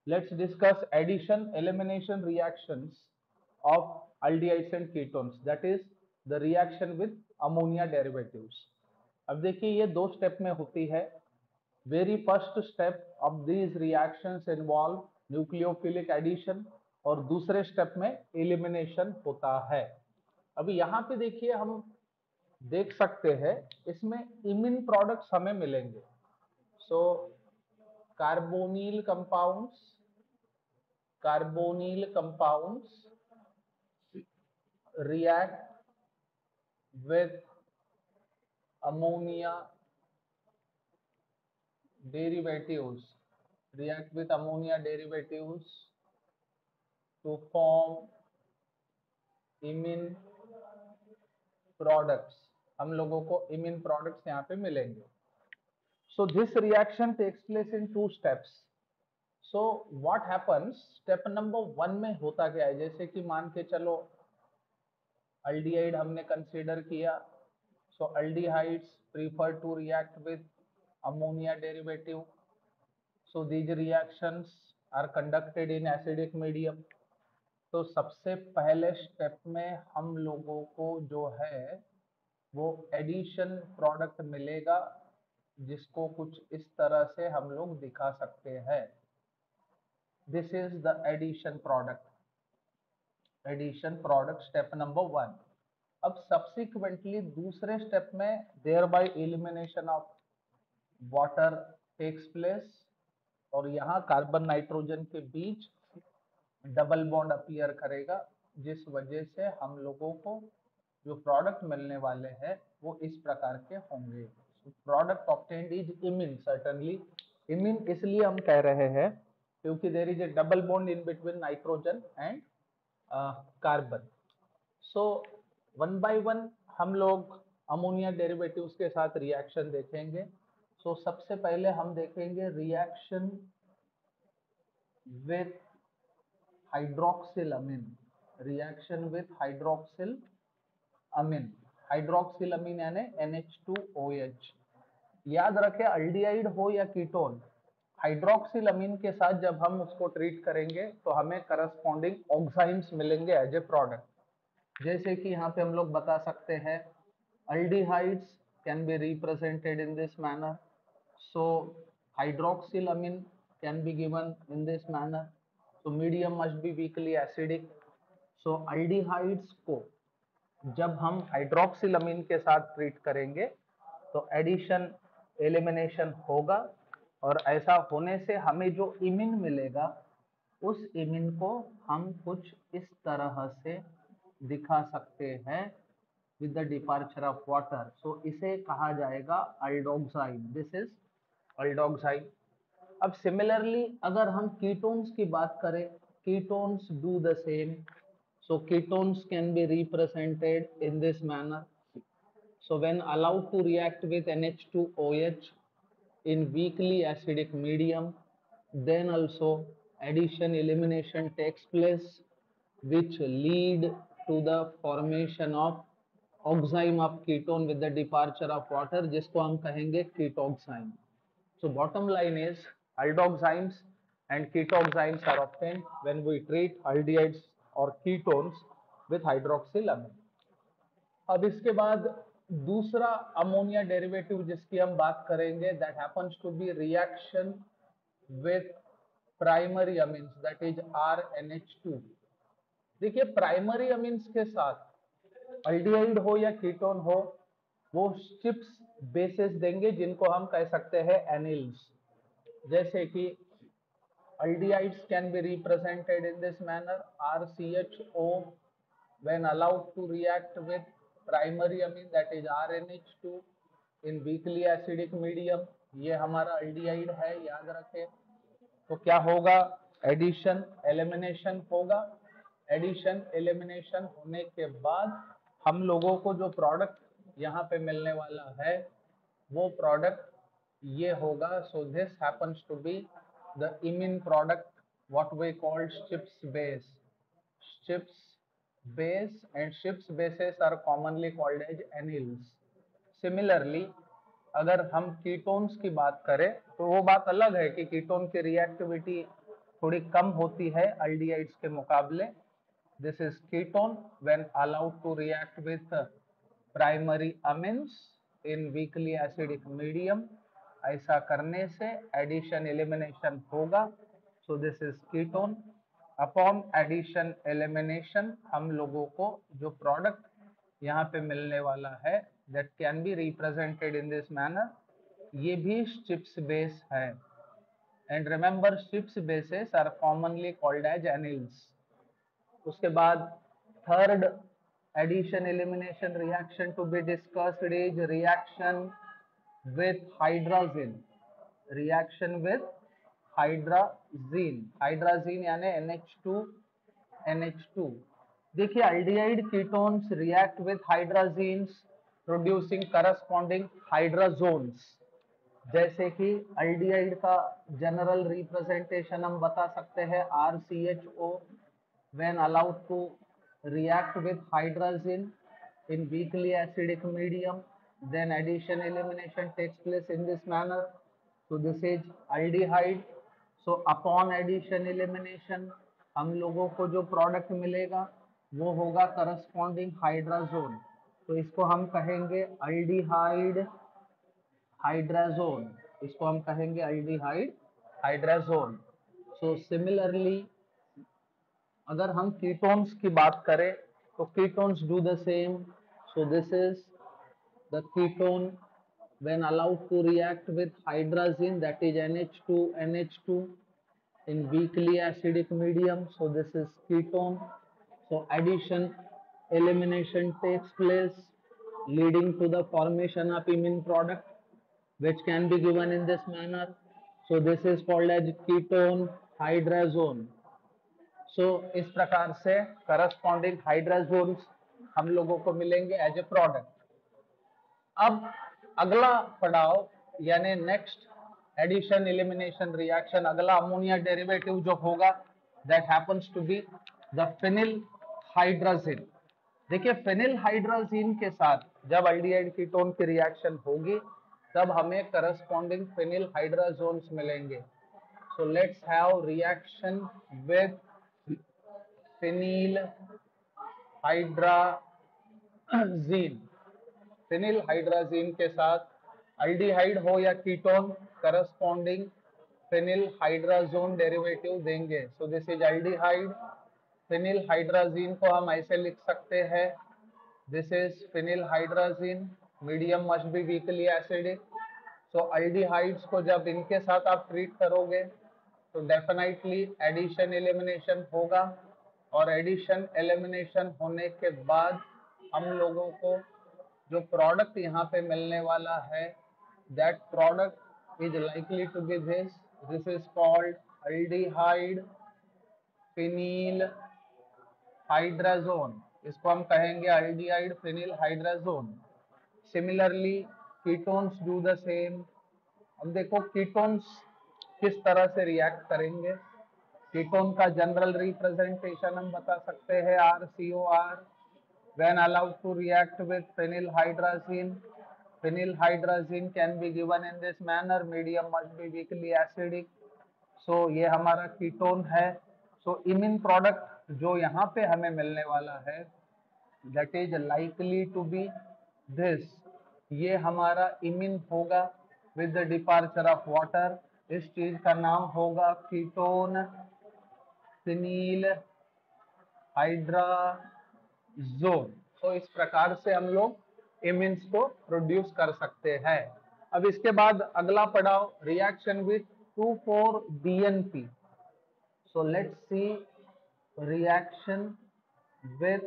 Let's discuss addition elimination reactions of aldehydes and ketones, that is the reaction with ammonia derivatives. अब देखिए ये दो step में होती है. Very first step of these reactions involve nucleophilic addition और दूसरे स्टेप में एलिमिनेशन होता है. अभी यहाँ पे देखिए हम देख सकते हैं इसमें इमिन प्रोडक्ट्स हमें मिलेंगे. सो carbonyl compounds react with ammonia derivatives to form imine products. हम लोगों को imine products यहाँ पे मिलेंगे. So this reaction takes place in two steps. So what happens? Step number 1 में होता क्या है, जैसे कि मान के चलो अल्डिहाइड हमने कंसीडर किया. So aldehydes prefer to react with ammonia derivative. So these reactions are conducted in acidic medium. तो सबसे पहले स्टेप में हम लोगों को जो है वो एडिशन प्रोडक्ट मिलेगा, जिसको कुछ इस तरह से हम लोग दिखा सकते हैं. This is the addition product step number 1. अब सब्सिक्वेंटली दूसरे स्टेप में thereby elimination of water takes place और यहाँ कार्बन नाइट्रोजन के बीच डबल बॉन्ड अपीयर करेगा, जिस वजह से हम लोगों को जो प्रोडक्ट मिलने वाले हैं वो इस प्रकार के होंगे. Product obtained is imine. Certainly imine इसलिए हम कह रहे हैं क्योंकि there is a double bond in between nitrogen and carbon. So one by one हम लोग अमोनिया डेरिवेटिव्स के साथ रिएक्शन देखेंगे. सो सबसे पहले हम देखेंगे रिएक्शन विथ हाइड्रोक्सिलामीन. हाइड्रोक्सिलामीन यानी NH2OH. याद रखें अल्डिहाइड हो या कीटोन, हाइड्रोक्सिलामीन के साथ जब हम उसको ट्रीट करेंगे तो हमें करस्पॉन्डिंग ऑक्साइड्स मिलेंगे एज ए प्रोडक्ट. जैसे कि यहाँ पे हम लोग बता सकते हैं aldehydes can be represented in this manner. So hydroxylamine can be given in this manner. So medium must be weakly acidic. So aldehydes को जब हम हाइड्रोक्सिलामीन के साथ ट्रीट करेंगे तो एडिशन एलिमिनेशन होगा, और ऐसा होने से हमें जो इमिन मिलेगा उस इमिन को हम कुछ इस तरह से दिखा सकते हैं with the departure of water. So इसे कहा जाएगा अल्डोक्साइड. This is अल्डोक्साइड. अब सिमिलरली अगर हम कीटोन्स की बात करें, ketones do the same. So ketones can be represented in this manner. So when allowed to react with NH2OH in weakly acidic medium, then also addition elimination takes place, which lead to the formation of oxime of ketone with the departure of water, जिसको हम कहेंगे ketoxime. So bottom line is aldoximes and ketoximes are obtained when we treat aldehydes और ketones with hydroxylamine. अब इसके बाद दूसरा ammonia derivative जिसकी हम बात करेंगे, that happens to be reaction with primary amines, that is RNH2. देखिए प्राइमरी अमीन्स के साथ अल्डिहाइड हो या कीटोन हो वो चिप्स बेसेस देंगे जिनको हम कह सकते हैं एनिल्स. जैसे कि aldehydes can be represented in this manner RCHO when allowed to react with primary amine, that is RNH2 in weakly acidic medium. ये हमारा aldehyde है, याद रखें. तो क्या होगा, एडिशन एलिमिनेशन होगा. एडिशन एलिमिनेशन होने के बाद हम लोगों को जो प्रोडक्ट यहाँ पे मिलने वाला है वो प्रोडक्ट ये होगा. So this happens to be the imine product what we called strips base and strips bases are commonly called as anils. Similarly अगर हम कीटोन्स की बात करें तो वो बात अलग है कि कीटोन की रिएक्टिविटी थोड़ी कम होती है अल्डिहाइड्स के मुकाबले। This is ketone when allowed to react with primary amines in weakly acidic medium. ऐसा करने से एडिशन एलिमिनेशन होगा। So this is ketone. Upon addition elimination हम लोगों को जो प्रोडक्ट यहाँ पे मिलने वाला है that can be represented in this manner, ये भी स्ट्रिप्स बेस है। And remember strips bases are commonly called as anils. उसके बाद third addition elimination reaction to be discussed is reaction with hydrogen. Reaction with hydrazine. Hydrazine यानी NH2। देखिए aldehyde ketones react with hydrazines producing corresponding hydrazones. जैसे कि aldehyde का general representation हम बता सकते हैं RCHO when allowed to react with hydrazine in weakly acidic medium, then addition elimination takes place in this manner. So this is aldehyde. So upon addition elimination हम लोगों को जो प्रोडक्ट मिलेगा वो होगा करस्पॉन्डिंग हाइड्राजोन। तो इसको हम कहेंगे अल्डिहाइड हाइड्राजोन। इसको हम कहेंगे अल्डिहाइड हाइड्राजोन। सो सिमिलरली अगर हम कीटोन्स की बात करें तो ketones do the same. So this is the ketone when allowed to react with hydrazine, that is NH2 in weakly acidic medium. So this is ketone. So addition elimination takes place leading to the formation of imine product which can be given in this manner. So this is called as ketone hydrazone. So इस प्रकार से corresponding हाइड्राजोन्स हम लोगों को मिलेंगे as a product. अब अगला पड़ाव यानी नेक्स्ट एडिशन एलिमिनेशन रिएक्शन, अगला अमोनिया डेरिवेटिव जो होगा that happens to be the phenyl hydrazine. देखिए फिनिल हाइड्राजीन के साथ जब अल्डिहाइड कीटोन की रिएक्शन होगी तब हमें करस्पॉन्डिंग फिनिल हाइड्राजोन्स मिलेंगे। So let's have reaction with phenyl hydrazine. Phenyl hydrazine के साथ अल्डिहाइड हो या ketone corresponding phenyl hydrazone derivative देंगे। So this is aldehyde. Phenyl hydrazine को हम ऐसे लिख सकते हैं, this is phenyl hydrazine, medium must be weakly acidic. So aldehydes को जब इनके साथ आप ट्रीट करोगे तो डेफिनेटली एडिशन एलिमिनेशन होगा, और एडिशन एलिमिनेशन होने के बाद हम लोगों को जो प्रोडक्ट यहाँ पे मिलने वाला है that product is likely to be this is called aldehyde phenyl hydrazone. इसको हम कहेंगे aldehyde phenyl hydrazone. Similarly ketones do the same. अब देखो कीटोन्स किस तरह से रिएक्ट करेंगे। कीटोन का जनरल रिप्रेजेंटेशन हम बता सकते हैं RCOR when allowed to react with phenylhydrazine. Phenylhydrazine can be given in this manner, medium must be weakly acidic. So ये हमारा कीटोन है। So इमिन प्रोडक्ट जो यहाँ पे हमें मिलने वाला है that is likely to be this, ये हमारा इमिन होगा with the departure of water। इस चीज का नाम होगा कीटोन फिनील हाइड्राजोन। तो इस प्रकार से हम लोग इमिन्स को प्रोड्यूस कर सकते हैं। अब इसके बाद अगला पड़ाव reaction with 2,4-DNP। So let's see reaction with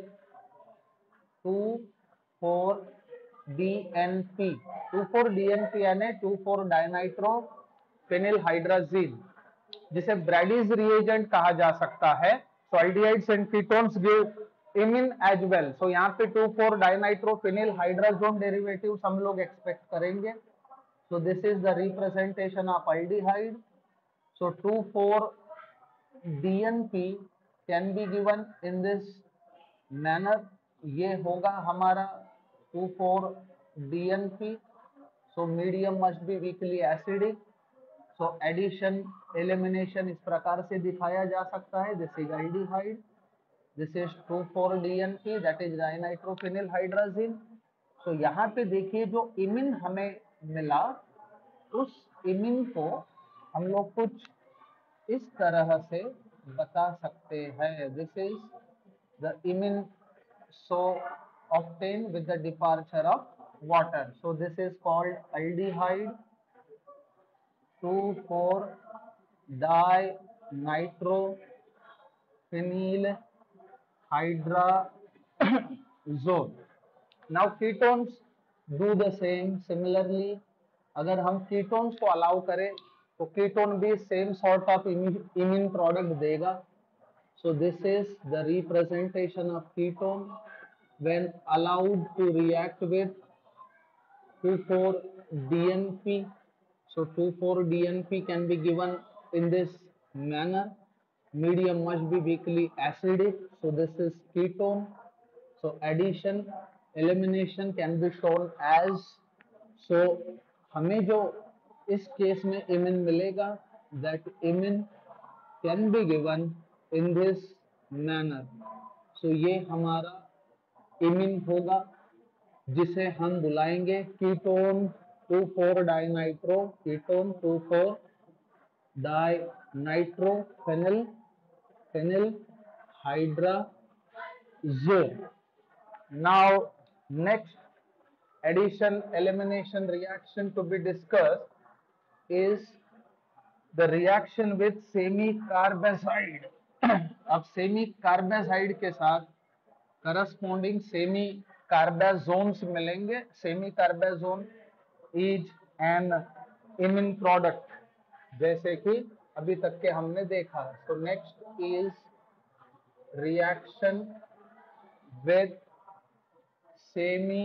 2,4-DNP। 2,4-DNP यानी 2,4-डाइनाइट्रो फिनिल हाइड्राजीन, जिसे ब्रैडीज रिएजेंट कहा जा सकता है। So aldehydes and ketones give imine as well. So यहाँ पे 2,4-डाइनाइट्रोफिनिल हाइड्राजोन डेरिवेटिव्स हम लोग एक्सपेक्ट करेंगे। So this is the representation of aldehyde. So 2,4-DNP can be given in this manner. ये होगा हमारा 2,4-DNP. So medium must be weakly acidic. So addition elimination इस प्रकार से दिखाया जा सकता है, this is aldehyde, this is 2,4-DNP that is dinitrophenyl hydrazine. तो यहाँ पे देखिए जो इमिन हमें मिला, उस इमिन को हम लोग कुछ इस तरह से बता सकते हैं, this is the imine so obtained with the departure of water. So this is called aldehyde 2,4-dinitrophenyl hydrazone. Now ketones do the same similarly. अगर हम ketones को अलाउ करें तो ketone भी same sort of imine product देगा. So this is the representation of ketone when allowed to react with 2,4-DNP. So 2,4-DNP can be given in this manner. Medium must be weakly acidic. So this is ketone. So addition, elimination can be shown as. So हमें जो इस case में इमिन मिलेगा, that इमिन can be given in this manner. So ये हमारा इमिन होगा जिसे हम बुलाएंगे कीटोन 2,4-डाइनाइट्रो, कीटोन 2,4-डाइनाइट्रोफेनिल phenyl hydrazone. Now next addition elimination reaction to be discussed is the reaction with semi carbazide. अब सेमी कार्बाजाइड के साथ करस्पॉन्डिंग सेमी कार्बाजोन्स मिलेंगे. Semi carbazone is an imine product, जैसे कि अभी तक के हमने देखा. So next is reaction with semi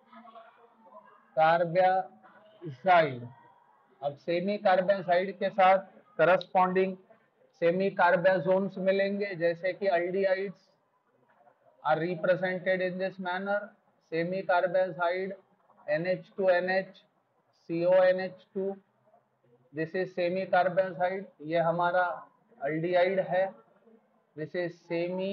carbazide. अब सेमी कार्बाजाइड के साथ करस्पॉन्डिंग सेमी कार्बाजोन्स मिलेंगे, जैसे कि aldehydes are represented in this manner. Semi carbazide NH2NH CONH2, this is semi carbazide. ये हमारा aldehyde है. This is semi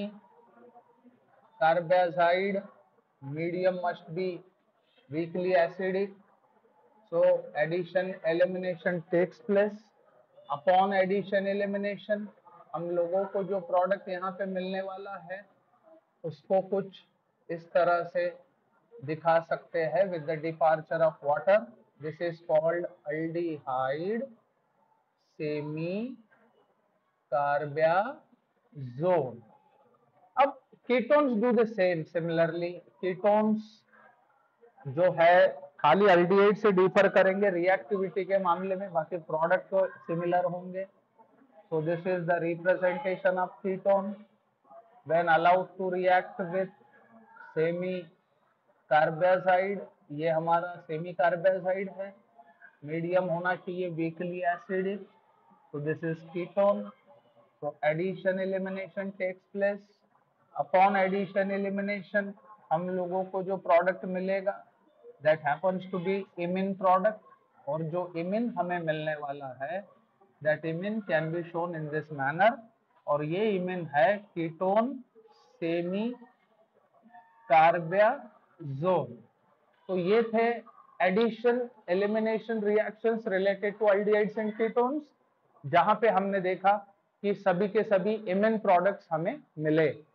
carbazide. Medium must be weakly acidic. So addition elimination takes place. Upon addition elimination हम लोगों को जो product यहाँ पे मिलने वाला है उसको कुछ इस तरह से दिखा सकते हैं with the departure of water. This is called aldehyde semi carbazone. अब ketones do the same similarly. Ketones जो है खाली अल्डिहाइड से डिफर करेंगे रिएक्टिविटी के मामले में, बाकी प्रोडक्ट तो सिमिलर होंगे. So this is the representation of ketone when allowed to react with semi carbazide. ये हमारा सेमी कार्बाजाइड है, मीडियम होना चाहिए weakly acidic. So this is ketone. So addition elimination takes place. Upon addition elimination हम लोगों को जो product मिलेगा that happens to be imine product, और जो इमिन हमें मिलने वाला है that imine can be shown in this manner. और ये इमिन है कीटोन सेमी कार्बाजोन. तो ये थे addition elimination reactions related to aldehydes and ketones, जहां पे हमने देखा कि सभी के सभी इमिन प्रोडक्ट्स हमें मिले.